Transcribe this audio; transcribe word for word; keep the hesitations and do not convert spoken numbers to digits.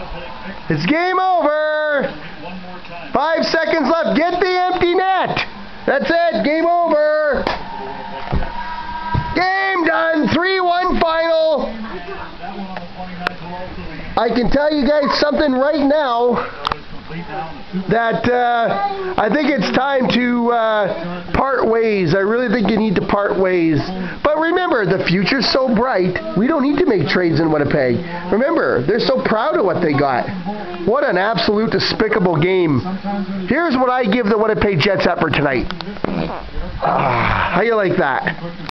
It's game over. Five seconds left. Get the empty net. That's it. Game over. Game done. three one final. I can tell you guys something right now that uh, I think it's time to uh, part ways. I really think you need to part ways. But remember, the future's so bright, we don't need to make trades in Winnipeg. Remember, they're so proud of what they got. What an absolute despicable game. Here's what I give the Winnipeg Jets up for tonight. Ah, how you like that?